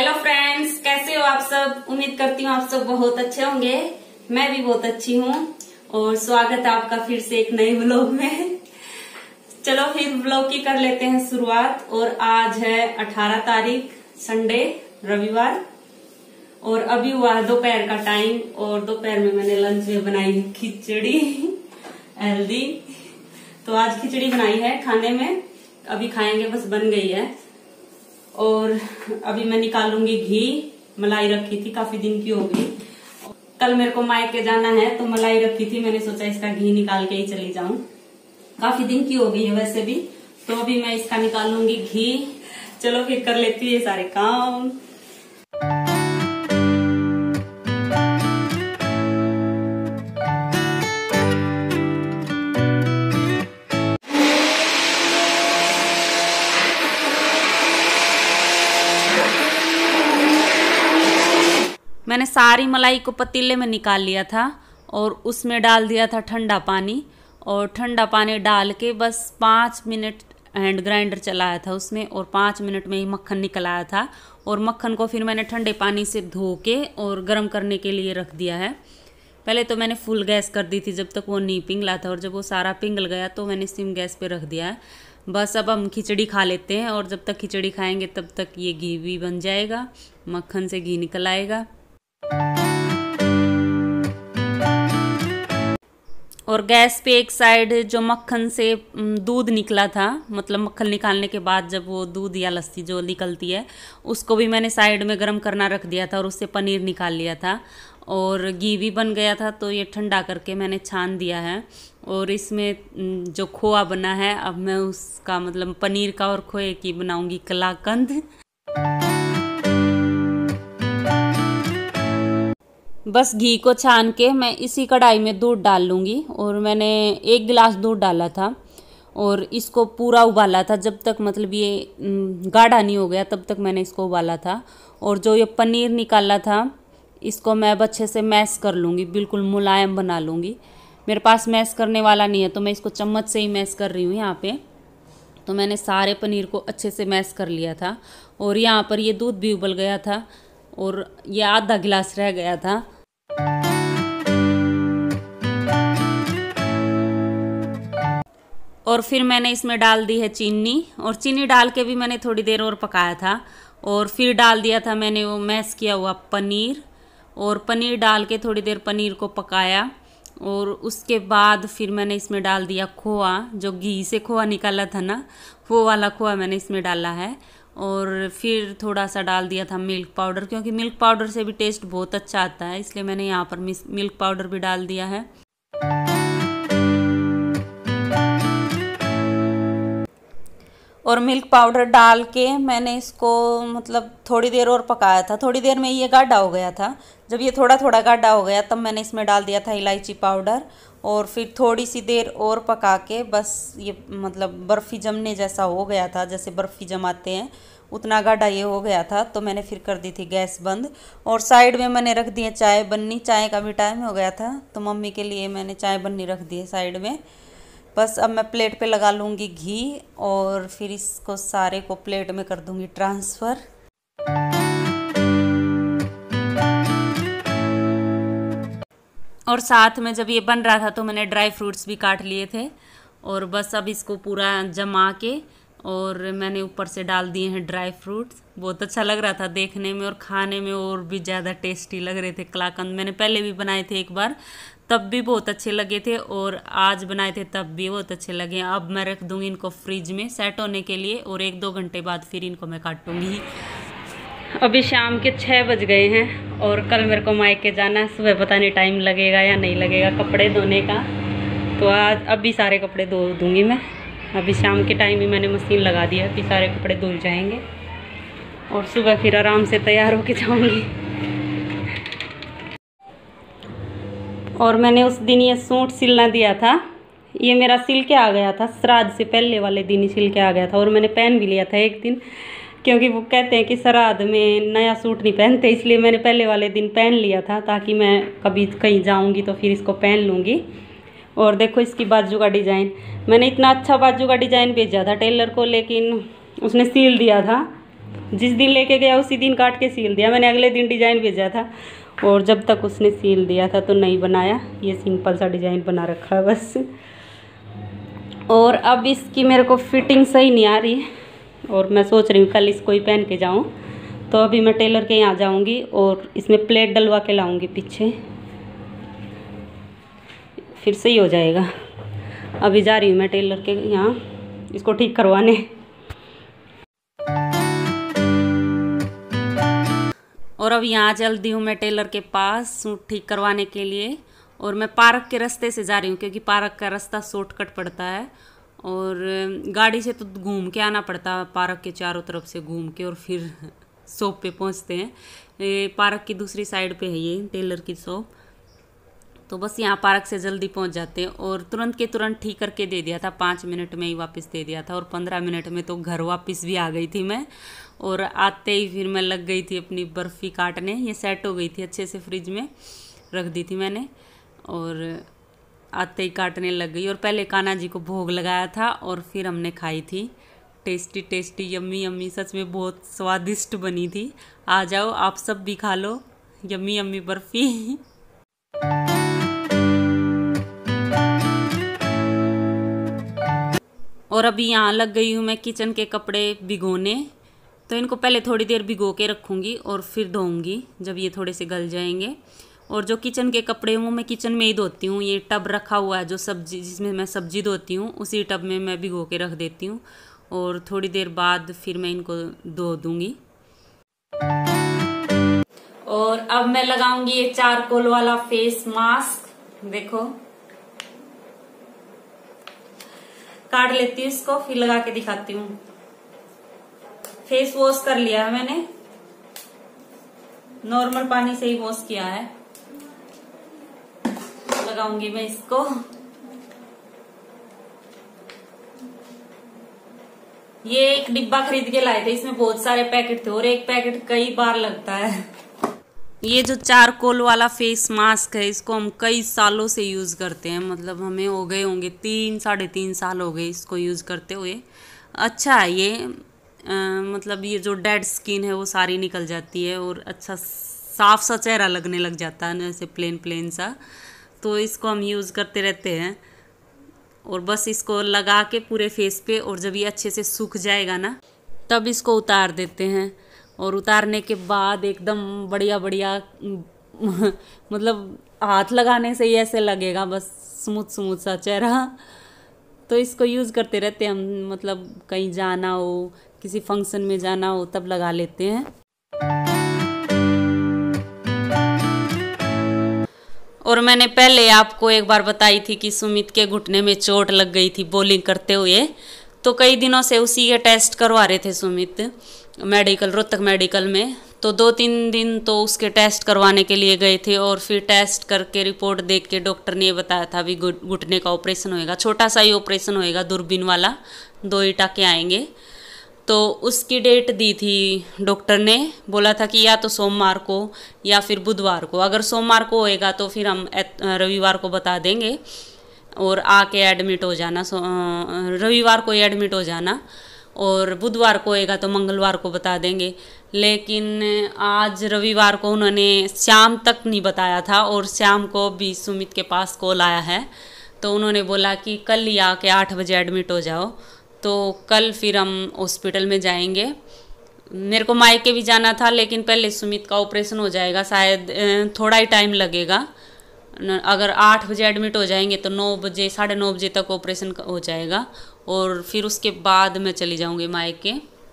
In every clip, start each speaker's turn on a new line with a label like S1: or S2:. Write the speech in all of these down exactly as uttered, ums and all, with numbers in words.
S1: Hello friends, कैसे हो आप सब। उम्मीद करती हूँ आप सब बहुत अच्छे होंगे। मैं भी बहुत अच्छी हूँ और स्वागत है आपका फिर से एक नए व्लॉग में। चलो फिर व्लॉग की कर लेते हैं शुरुआत। और आज है अठारह तारीख, संडे, रविवार। और अभी हुआ है दोपहर का टाइम और दोपहर में मैंने लंच में बनाई है खिचड़ी हेल्दी। तो आज खिचड़ी बनाई है खाने में, अभी खाएंगे, बस बन गई है। और अभी मैं निकालूंगी घी। मलाई रखी थी, काफी दिन की हो गई। कल मेरे को मायके जाना है तो मलाई रखी थी, मैंने सोचा इसका घी निकाल के ही चली जाऊं। काफी दिन की हो गई है वैसे भी, तो अभी मैं इसका निकालूंगी घी। चलो फिर कर लेती हूँ ये सारे काम। मैंने सारी मलाई को पतीले में निकाल लिया था और उसमें डाल दिया था ठंडा पानी। और ठंडा पानी डाल के बस पाँच मिनट हैंड ग्राइंडर चलाया था उसमें, और पाँच मिनट में ही मक्खन निकल आया था। और मक्खन को फिर मैंने ठंडे पानी से धो के और गर्म करने के लिए रख दिया है। पहले तो मैंने फुल गैस कर दी थी जब तक वो नहीं पिघला था, और जब वो सारा पिघल गया तो मैंने सिम गैस पे रख दिया है। बस अब हम खिचड़ी खा लेते हैं, और जब तक खिचड़ी खाएंगे तब तक ये घी भी बन जाएगा, मक्खन से घी निकल आएगा। और गैस पे एक साइड जो मक्खन से दूध निकला था, मतलब मक्खन निकालने के बाद जब वो दूध या लस्सी जो निकलती है उसको भी मैंने साइड में गर्म करना रख दिया था और उससे पनीर निकाल लिया था। और घी भी बन गया था तो ये ठंडा करके मैंने छान दिया है। और इसमें जो खोआ बना है, अब मैं उसका मतलब पनीर का और खोए की बनाऊंगी कलाकंद। बस घी को छान के मैं इसी कढ़ाई में दूध डाल लूँगी। और मैंने एक गिलास दूध डाला था और इसको पूरा उबाला था, जब तक मतलब ये गाढ़ा नहीं हो गया तब तक मैंने इसको उबाला था। और जो ये पनीर निकाला था इसको मैं अब अच्छे से मैश कर लूँगी, बिल्कुल मुलायम बना लूँगी। मेरे पास मैश करने वाला नहीं है तो मैं इसको चम्मच से ही मैश कर रही हूँ यहाँ पे। तो मैंने सारे पनीर को अच्छे से मैश कर लिया था। और यहाँ पर ये दूध भी उबल गया था और ये आधा गिलास रह गया था। और फिर मैंने इसमें डाल दी है चीनी, और चीनी डाल के भी मैंने थोड़ी देर और पकाया था। और फिर डाल दिया था मैंने वो मैश किया हुआ पनीर, और पनीर डाल के थोड़ी देर पनीर को पकाया। और उसके बाद फिर मैंने इसमें डाल दिया खोआ, जो घी से खोआ निकाला था ना, वो वाला खोआ मैंने इसमें डाला है। और फिर थोड़ा सा डाल दिया था मिल्क पाउडर, क्योंकि मिल्क पाउडर से भी टेस्ट बहुत अच्छा आता है, इसलिए मैंने यहाँ पर मिल्क पाउडर भी डाल दिया है। और मिल्क पाउडर डाल के मैंने इसको मतलब थोड़ी देर और पकाया था। थोड़ी देर में ये गाढ़ा हो गया था। जब ये थोड़ा थोड़ा गाढ़ा हो गया तब मैंने इसमें डाल दिया था इलायची पाउडर। और फिर थोड़ी सी देर और पका के बस ये मतलब बर्फ़ी जमने जैसा हो गया था, जैसे बर्फ़ी जमाते हैं उतना गाढ़ा ये हो गया था। तो मैंने फिर कर दी थी गैस बंद। और साइड में मैंने रख दिए चाय बननी। चाय का भी टाइम हो गया था तो मम्मी के लिए मैंने चाय बननी रख दी है साइड में। बस अब मैं प्लेट पे लगा लूँगी घी और फिर इसको सारे को प्लेट में कर दूँगी ट्रांसफ़र। और साथ में जब ये बन रहा था तो मैंने ड्राई फ्रूट्स भी काट लिए थे। और बस अब इसको पूरा जमा के और मैंने ऊपर से डाल दिए हैं ड्राई फ्रूट्स। बहुत अच्छा लग रहा था देखने में, और खाने में और भी ज़्यादा टेस्टी लग रहे थे कलाकंद। मैंने पहले भी बनाए थे एक बार, तब भी बहुत अच्छे लगे थे, और आज बनाए थे तब भी बहुत अच्छे लगे। अब मैं रख दूँगी इनको फ्रिज में सेट होने के लिए, और एक दो घंटे बाद फिर इनको मैं काटूँगी। अभी शाम के छः बज गए हैं और कल मेरे को मायके जाना है। सुबह पता नहीं टाइम लगेगा या नहीं लगेगा कपड़े धोने का, तो आज अभी सारे कपड़े धो दूँगी मैं। अभी शाम के टाइम ही मैंने मशीन लगा दी है, अभी सारे कपड़े धुल जाएंगे और सुबह फिर आराम से तैयार होके जाऊँगी। और मैंने उस दिन ये सूट सिलना दिया था, ये मेरा सिल के आ गया था, श्राद्ध से पहले वाले दिन ही सिल के आ गया था। और मैंने पहन भी लिया था एक दिन, क्योंकि वो कहते हैं कि श्राद्ध में नया सूट नहीं पहनते, इसलिए मैंने पहले वाले दिन पहन लिया था ताकि मैं कभी कहीं जाऊंगी तो फिर इसको पहन लूँगी। और देखो इसकी बाजू का डिज़ाइन, मैंने इतना अच्छा बाजू का डिज़ाइन भेजा था टेलर को, लेकिन उसने सील दिया था जिस दिन लेके गया उसी दिन काट के सील दिया मैंने। अगले दिन डिज़ाइन भेजा था और जब तक उसने सील दिया था तो नहीं बनाया। ये सिंपल सा डिज़ाइन बना रखा है बस। और अब इसकी मेरे को फिटिंग सही नहीं आ रही और मैं सोच रही हूँ कल इसको ही पहन के जाऊँ। तो अभी मैं टेलर के यहाँ जाऊँगी और इसमें प्लेट डलवा के लाऊँगी पीछे, फिर सही हो जाएगा। अभी जा रही हूँ मैं टेलर के यहाँ इसको ठीक करवाने। और अब यहाँ चलती हूँ मैं टेलर के पास सूट ठीक करवाने के लिए। और मैं पार्क के रास्ते से जा रही हूँ क्योंकि पार्क का रास्ता शॉर्टकट पड़ता है और गाड़ी से तो घूम के आना पड़ता है, पार्क के चारों तरफ से घूम के और फिर शॉप पे पहुँचते हैं। ये पार्क की दूसरी साइड पे है ये टेलर की शॉप। तो बस यहाँ पार्क से जल्दी पहुँच जाते हैं और तुरंत के तुरंत ठीक करके दे दिया था, पाँच मिनट में ही वापस दे दिया था। और पंद्रह मिनट में तो घर वापस भी आ गई थी मैं। और आते ही फिर मैं लग गई थी अपनी बर्फ़ी काटने। ये सेट हो गई थी अच्छे से, फ्रिज में रख दी थी मैंने और आते ही काटने लग गई। और पहले कान्हा जी को भोग लगाया था और फिर हमने खाई थी। टेस्टी टेस्टी यम्मी यम्मी, सच में बहुत स्वादिष्ट बनी थी। आ जाओ आप सब भी खा लो यम्मी यम्मी बर्फ़ी। और अभी यहाँ लग गई हूँ मैं किचन के कपड़े भिगोने। तो इनको पहले थोड़ी देर भिगो के रखूँगी और फिर धोऊंगी जब ये थोड़े से गल जाएंगे। और जो किचन के कपड़े हूँ मैं किचन में ही धोती हूँ। ये टब रखा हुआ है जो सब्जी जिसमें मैं सब्जी धोती हूँ, उसी टब में मैं भिगो के रख देती हूँ और थोड़ी देर बाद फिर मैं इनको धो दूँगी। और अब मैं लगाऊंगी ये चारकोल वाला फेस मास्क। देखो काट लेती हूँ इसको, फिर लगा के दिखाती हूँ। फेस वॉश कर लिया है मैंने, नॉर्मल पानी से ही वॉश किया है। लगाऊंगी मैं इसको। ये एक डिब्बा खरीद के लाए थे, इसमें बहुत सारे पैकेट थे और एक पैकेट कई बार लगता है। ये जो चारकोल वाला फेस मास्क है इसको हम कई सालों से यूज़ करते हैं। मतलब हमें हो गए होंगे तीन साढ़े तीन साल हो गए इसको यूज़ करते हुए। अच्छा है ये, आ, मतलब ये जो डेड स्किन है वो सारी निकल जाती है और अच्छा साफ सा चेहरा लगने लग जाता है ना, ऐसे प्लेन प्लेन सा। तो इसको हम यूज़ करते रहते हैं और बस इसको लगा के पूरे फेस पे, और जब ये अच्छे से सूख जाएगा ना तब इसको उतार देते हैं। और उतारने के बाद एकदम बढ़िया बढ़िया मतलब हाथ लगाने से ही ऐसे लगेगा बस स्मूथ स्मूथ सा चेहरा। तो इसको यूज़ करते रहते हैं हम, मतलब कहीं जाना हो, किसी फंक्शन में जाना हो तब लगा लेते हैं। और मैंने पहले आपको एक बार बताई थी कि सुमित के घुटने में चोट लग गई थी बॉलिंग करते हुए। तो कई दिनों से उसी के टेस्ट करवा रहे थे सुमित मेडिकल, रोहतक मेडिकल में। तो दो तीन दिन तो उसके टेस्ट करवाने के लिए गए थे और फिर टेस्ट करके रिपोर्ट देख के डॉक्टर ने ये बताया था अभी घुटने का ऑपरेशन होएगा, छोटा सा ही ऑपरेशन होएगा, दूरबीन वाला, दो ही टाके आएंगे। तो उसकी डेट दी थी डॉक्टर ने, बोला था कि या तो सोमवार को या फिर बुधवार को। अगर सोमवार को होएगा तो फिर हम रविवार को बता देंगे और आके एडमिट हो जाना, रविवार को ही एडमिट हो जाना। और बुधवार को होएगा तो मंगलवार को बता देंगे। लेकिन आज रविवार को उन्होंने शाम तक नहीं बताया था और शाम को भी सुमित के पास कॉल आया है। तो उन्होंने बोला कि कल ही आके आठ बजे एडमिट हो जाओ। तो कल फिर हम हॉस्पिटल में जाएंगे। मेरे को मायके भी जाना था लेकिन पहले सुमित का ऑपरेशन हो जाएगा, शायद थोड़ा ही टाइम लगेगा। अगर आठ बजे एडमिट हो जाएंगे तो नौ बजे साढ़े नौ बजे तक ऑपरेशन हो जाएगा और फिर उसके बाद मैं चली जाऊंगी मायके।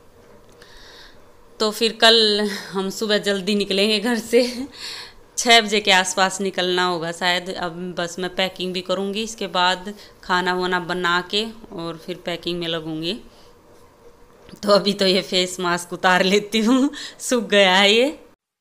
S1: तो फिर कल हम सुबह जल्दी निकलेंगे घर से, छः बजे के आसपास निकलना होगा शायद। अब बस मैं पैकिंग भी करूँगी, इसके बाद खाना वाना बना के और फिर पैकिंग में लगूँगी। तो अभी तो ये फेस मास्क उतार लेती हूँ, सूख गया है ये।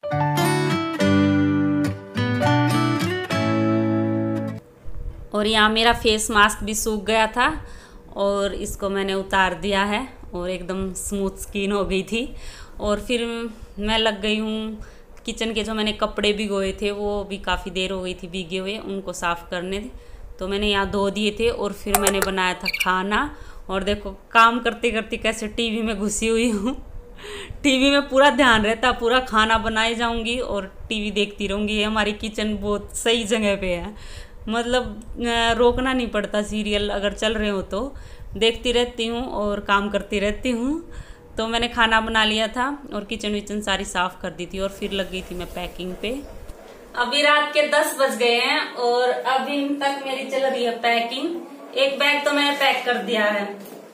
S1: और यहाँ मेरा फेस मास्क भी सूख गया था और इसको मैंने उतार दिया है और एकदम स्मूथ स्किन हो गई थी। और फिर मैं लग गई हूँ किचन के जो मैंने कपड़े भिगोए थे वो भी काफ़ी देर हो गई थी भीगे हुए, उनको साफ़ करने। तो मैंने यहाँ धो दिए थे और फिर मैंने बनाया था खाना। और देखो काम करते करते कैसे टीवी में घुसी हुई हूँ। टीवी में पूरा ध्यान रहता, पूरा खाना बनाए जाऊंगी और टीवी देखती रहूंगी। हमारी किचन बहुत सही जगह पे है, मतलब रोकना नहीं पड़ता। सीरियल अगर चल रहे हो तो देखती रहती हूँ और काम करती रहती हूँ। तो मैंने खाना बना लिया था और किचन विचन सारी साफ कर दी थी और फिर लग गई थी मैं पैकिंग पे। अभी रात के दस बज गए हैं और अभी तक मेरी चल रही है पैकिंग। एक बैग तो मैंने पैक कर दिया है।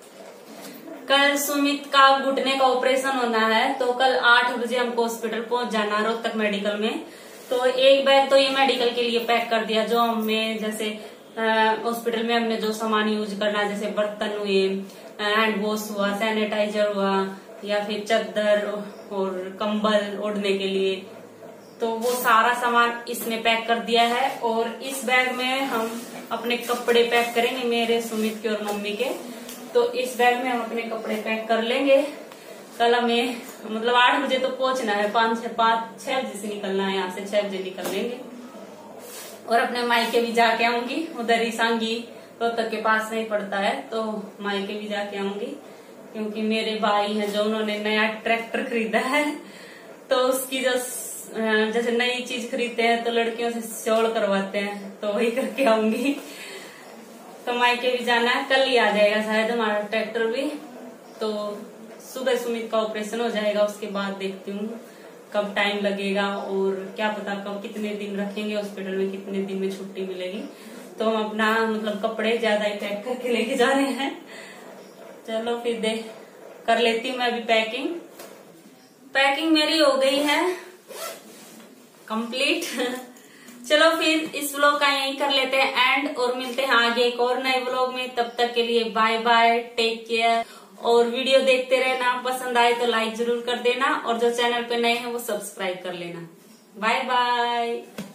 S1: कल सुमित का घुटने का ऑपरेशन होना है, तो कल आठ बजे हमको हॉस्पिटल पहुंच जाना रोहतक मेडिकल में। तो एक बैग तो ये मेडिकल के लिए पैक कर दिया, जो हमें जैसे हॉस्पिटल में हमने जो सामान यूज करना है, जैसे बर्तन हुए, हैंड वॉश हुआ, सैनिटाइजर हुआ, या फिर चादर और कंबल ओढ़ने के लिए, तो वो सारा सामान इसमें पैक कर दिया है। और इस बैग में हम अपने कपड़े पैक करेंगे, मेरे, सुमित के और मम्मी के। तो इस बैग में हम अपने कपड़े पैक कर लेंगे। कल हमें मतलब आठ बजे तो पहुंचना है, पाँच छह पाँच छह बजे से निकलना है, यहाँ से छह बजे निकल लेंगे। और अपने मायके भी जाके आऊंगी, उधर ही सांगी रोहतक के पास नहीं पड़ता है, तो मायके भी जाके आऊंगी। क्योंकि मेरे भाई हैं जो उन्होंने नया ट्रैक्टर खरीदा है, तो उसकी जो जैसे नई चीज खरीदते हैं तो लड़कियों से शोल करवाते हैं, तो वही करके आऊंगी। तो मायके भी जाना है, कल ही आ जाएगा शायद हमारा ट्रैक्टर भी। तो सुबह सुमित का ऑपरेशन हो जाएगा, उसके बाद देखती हूँ कब टाइम लगेगा और क्या पता कब कितने दिन रखेंगे हॉस्पिटल में, कितने दिन में छुट्टी मिलेगी। तो हम अपना मतलब कपड़े ज्यादा ही पैक करके लेके जा रहे हैं। चलो फिर देख कर लेती हूँ मैं भी पैकिंग। पैकिंग मेरी हो गई है कंप्लीट। चलो फिर इस व्लॉग का यही कर लेते हैं एंड, और मिलते हैं आगे एक और नए व्लॉग में। तब तक के लिए बाय बाय, टेक केयर। और वीडियो देखते रहना, पसंद आए तो लाइक जरूर कर देना, और जो चैनल पे नए हैं वो सब्सक्राइब कर लेना। Bye bye.